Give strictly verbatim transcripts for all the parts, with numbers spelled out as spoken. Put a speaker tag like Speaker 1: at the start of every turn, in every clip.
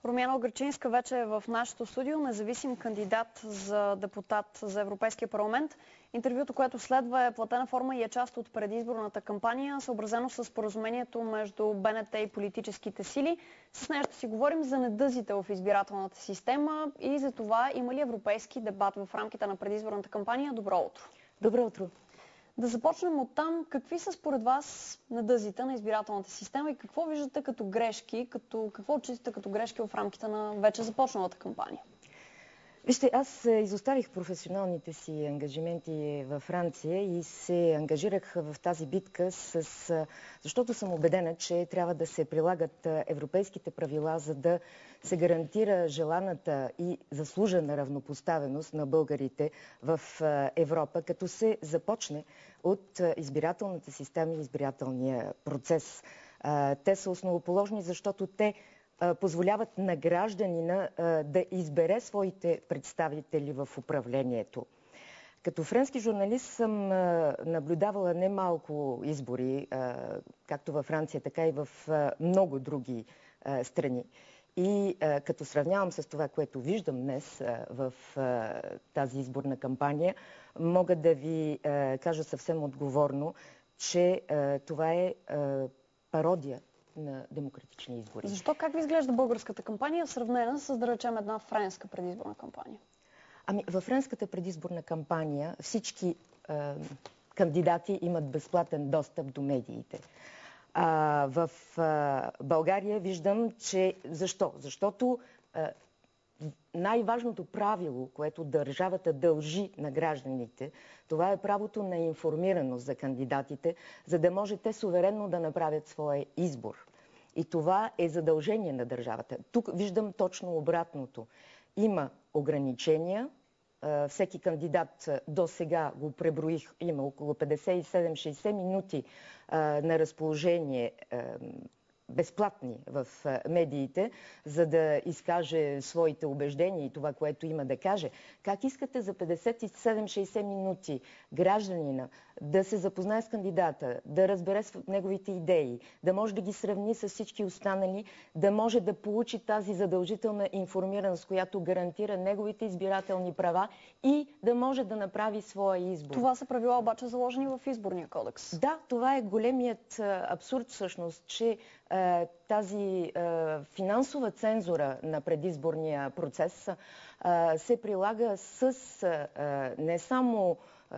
Speaker 1: Румяна Огречинска вече е в нашото студио, независим кандидат за депутат за Европейския парламент. Интервюто, което следва, е платена форма и е част от предизборната кампания, съобразено с споразумението между БНТ и политическите сили. С нея ще си говорим за недъзите в избирателната система и за това има ли европейски дебат в рамките на предизборната кампания. Добро утро!
Speaker 2: Добро утро!
Speaker 1: Да започнем от там. Какви са според вас недъзите на избирателната система и какво виждате като грешки, като, какво отчитате като грешки в рамките на вече започналата кампания?
Speaker 2: Вижте, аз изоставих професионалните си ангажименти във Франция и се ангажирах в тази битка, с, защото съм убедена, че трябва да се прилагат европейските правила, за да се гарантира желаната и заслужена равнопоставеност на българите в Европа, като се започне от избирателната система и избирателния процес. Те са основоположни, защото те позволяват на гражданина да избере своите представители в управлението. Като френски журналист съм наблюдавала немалко избори, както във Франция, така и в много други страни. И като сравнявам с това, което виждам днес в тази изборна кампания, мога да ви кажа съвсем отговорно, че това е пародия на демократични избори.
Speaker 1: Защо? Как ви изглежда българската кампания, сравнена с, да речем, една френска предизборна кампания?
Speaker 2: Ами, във френската предизборна кампания всички е, кандидати имат безплатен достъп до медиите. А, в е, България виждам, че... Защо? Защото е, най-важното правило, което държавата дължи на гражданите, това е правото на информираност за кандидатите, за да може те суверенно да направят своя избор. И това е задължение на държавата. Тук виждам точно обратното. Има ограничения. Всеки кандидат до сега го преброих, има около петдесет и седем до шейсет минути на разположение, безплатни в медиите, за да изкаже своите убеждения и това, което има да каже. Как искате за петдесет и седем до шейсет минути гражданина да се запознае с кандидата, да разбере неговите идеи, да може да ги сравни с всички останали, да може да получи тази задължителна информираност, която гарантира неговите избирателни права и да може да направи своя избор?
Speaker 1: Това са правила обаче заложени в изборния кодекс.
Speaker 2: Да, това е големият абсурд всъщност, че тази финансова цензура на предизборния процес се прилага с не само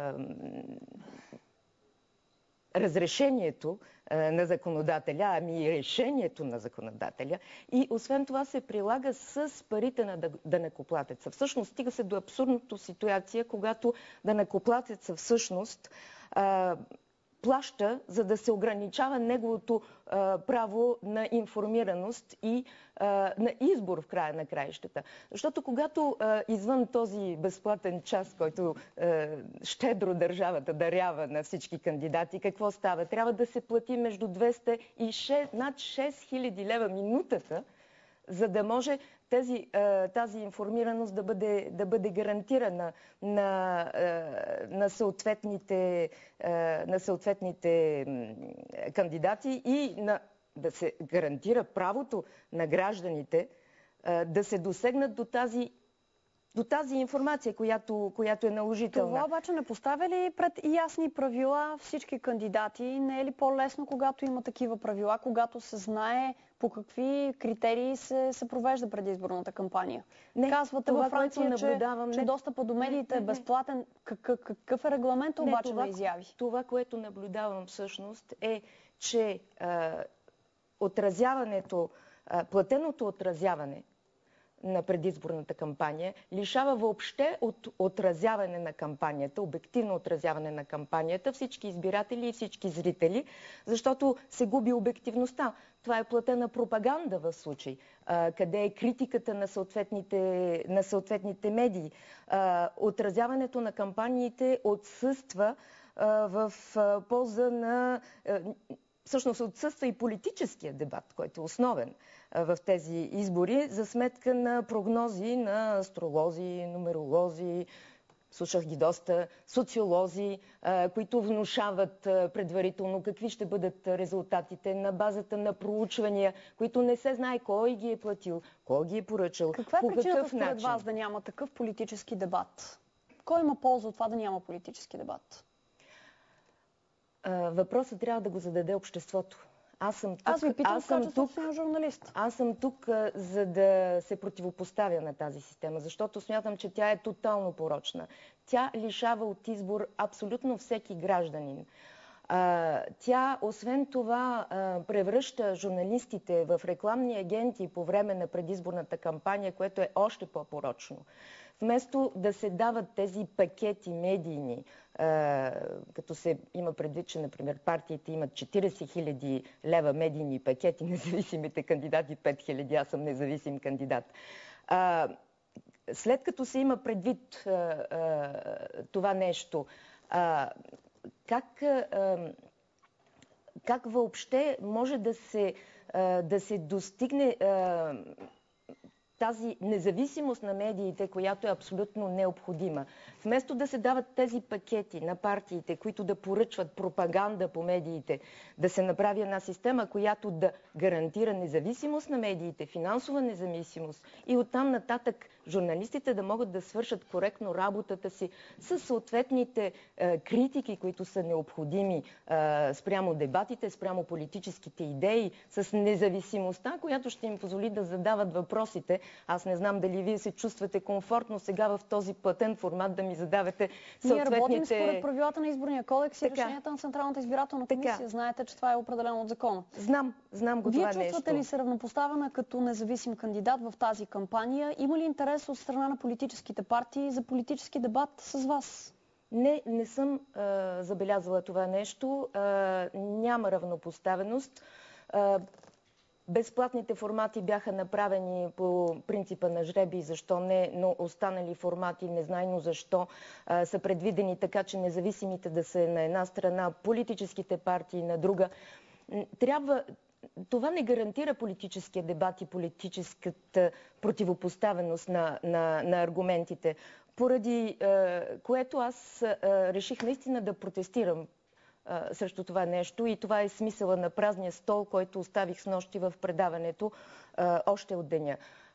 Speaker 2: разрешението на законодателя, ами и решението на законодателя. И освен това се прилага с парите на данъкоплатеца. Всъщност стига се до абсурдната ситуация, когато данъкоплатеца всъщност плаща, за да се ограничава неговото а, право на информираност и а, на избор в края на краищата. Защото когато а, извън този безплатен час, който а, щедро държавата дарява на всички кандидати, какво става? Трябва да се плати между двеста и над шест хиляди лева минутата, за да може тази, тази информираност да бъде, да бъде гарантирана на, на, съответните, на съответните кандидати и на, да се гарантира правото на гражданите да се досегнат до тази до тази информация, която, която е наложителна.
Speaker 1: Това обаче не поставя ли пред ясни правила всички кандидати? Не е ли по-лесно, когато има такива правила, когато се знае по какви критерии се, се провежда предизборната кампания?
Speaker 2: Не,
Speaker 1: казвате
Speaker 2: това,
Speaker 1: във Франция, че,
Speaker 2: не,
Speaker 1: че достъпът до медиите е безплатен. Какъв, какъв е регламент обаче
Speaker 2: не, това,
Speaker 1: на изяви?
Speaker 2: Това, което наблюдавам всъщност е, че а, отразяването, а, платеното отразяване на предизборната кампания лишава въобще от отразяване на кампанията, обективно отразяване на кампанията, всички избиратели и всички зрители, защото се губи обективността. Това е платена пропаганда в случай, къде е критиката на съответните, на съответните медии. Отразяването на кампаниите отсъства в полза на... Всъщност отсъства и политическия дебат, който е основен в тези избори, за сметка на прогнози на астролози, нумеролози, слушах ги доста социолози, които внушават предварително какви ще бъдат резултатите на базата на проучвания, които не се знае кой ги е платил, кой ги е поръчал,
Speaker 1: Каква е
Speaker 2: по
Speaker 1: причината
Speaker 2: какъв
Speaker 1: според
Speaker 2: начин.
Speaker 1: вас да няма такъв политически дебат? Кой има полза от това да няма политически дебат?
Speaker 2: Въпросът трябва да го зададе обществото. Аз съм тук,
Speaker 1: Аз ви питам
Speaker 2: аз
Speaker 1: в
Speaker 2: съм
Speaker 1: качеството
Speaker 2: тук,
Speaker 1: на журналист.
Speaker 2: Аз съм тук, за да се противопоставя на тази система, защото смятам, че тя е тотално порочна. Тя лишава от избор абсолютно всеки гражданин. Тя, освен това, превръща журналистите в рекламни агенти по време на предизборната кампания, което е още по-порочно. Вместо да се дават тези пакети медийни, като се има предвид, че, например, партиите имат четиридесет хиляди лева медийни пакети, независимите кандидати пет хиляди, аз съм независим кандидат. След като се има предвид това нещо, как, как въобще може да се, да се достигне тази независимост на медиите, която е абсолютно необходима. Вместо да се дават тези пакети на партиите, които да поръчват пропаганда по медиите, да се направи една система, която да гарантира независимост на медиите, финансова независимост и оттам нататък журналистите да могат да свършат коректно работата си с съответните е, критики, които са необходими е, спрямо дебатите, спрямо политическите идеи, с независимостта, която ще им позволи да задават въпросите. Аз не знам дали вие се чувствате комфортно сега в този платен формат да ми задавате съответните...
Speaker 1: Ние работим според правилата на изборния кодекс и
Speaker 2: така.
Speaker 1: решенията на Централната избирателна комисия.
Speaker 2: Така.
Speaker 1: Знаете, че това е определено от закона.
Speaker 2: Знам, знам го
Speaker 1: Вие
Speaker 2: това нещо.
Speaker 1: Вие чувствате ли се равнопоставена като независим кандидат в тази кампания? Има ли интерес от страна на политическите партии за политически дебат с вас?
Speaker 2: Не, не съм а, забелязала това нещо. А, няма равнопоставеност. А, Безплатните формати бяха направени по принципа на жреби, защо не, но останали формати, незнайно защо, а, са предвидени така, че независимите да са на една страна, политическите партии на друга. Трябва... Това не гарантира политическия дебат и политическата противопоставеност на, на, на аргументите, поради е, което аз е, реших наистина да протестирам е, срещу това нещо и това е смисъла на празния стол, който оставих снощи в предаването е, още от деня.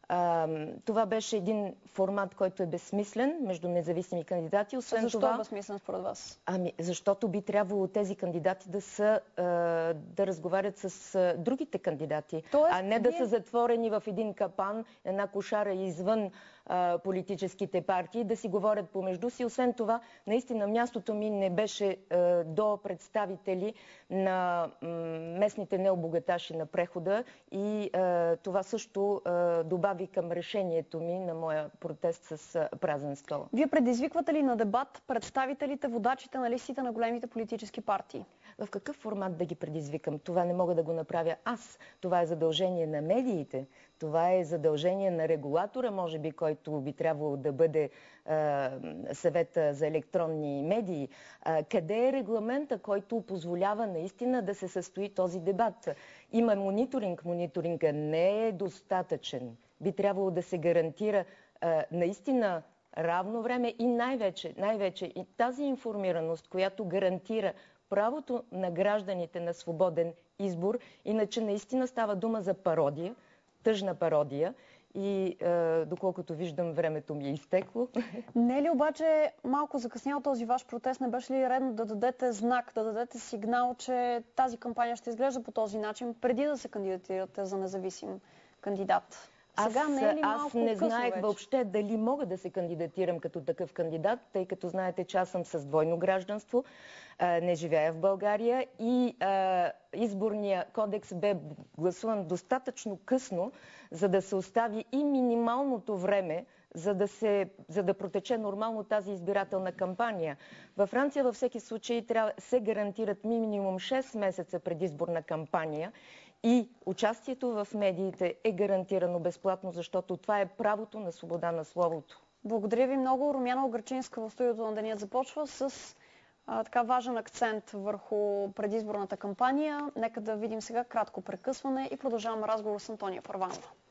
Speaker 2: Uh, това беше един формат, който е безсмислен между независими кандидати.
Speaker 1: Освен Защо
Speaker 2: това,
Speaker 1: е безсмислен според вас?
Speaker 2: Ами, защото би трябвало тези кандидати да са uh, да разговарят с uh, другите кандидати,
Speaker 1: Тоест,
Speaker 2: а не да
Speaker 1: вие...
Speaker 2: са затворени в един капан, една кошара извън uh, политическите партии, да си говорят помежду си. Освен това, наистина мястото ми не беше uh, до представители на um, местните необогаташи на прехода и uh, това също uh, добави към решението ми на моя протест с празен стол.
Speaker 1: Вие предизвиквате ли на дебат представителите, водачите на листите на големите политически партии?
Speaker 2: В какъв формат да ги предизвикам? Това не мога да го направя аз. Това е задължение на медиите. Това е задължение на регулатора, може би, който би трябвало да бъде е, съвета за електронни медии. Е, къде е регламента, който позволява наистина да се състои този дебат? Има мониторинг. Мониторинга не е достатъчен. Би трябвало да се гарантира е, наистина равно време и най-вече, най-вече и тази информираност, която гарантира правото на гражданите на свободен избор. Иначе наистина става дума за пародия, тъжна пародия и е, доколкото виждам, времето ми е изтекло.
Speaker 1: Не е ли обаче малко закъснял този ваш протест? Не беше ли редно да дадете знак, да дадете сигнал, че тази кампания ще изглежда по този начин, преди да се кандидатирате за независим кандидат? Сега
Speaker 2: аз,
Speaker 1: не е ли
Speaker 2: аз не знаех
Speaker 1: вече?
Speaker 2: въобще дали мога да се кандидатирам като такъв кандидат, тъй като знаете, че аз съм с двойно гражданство, не живея в България и а, изборния кодекс бе гласуван достатъчно късно, за да се остави и минималното време, за да, се, за да протече нормално тази избирателна кампания. Във Франция във всеки случай трябва, се гарантират минимум шест месеца предизборна кампания и участието в медиите е гарантирано безплатно, защото това е правото на свобода на словото.
Speaker 1: Благодаря ви много. Румяна Ограчинска в студиото на Денят започва с а, така важен акцент върху предизборната кампания. Нека да видим сега кратко прекъсване и продължаваме разговор с Антония Първанова.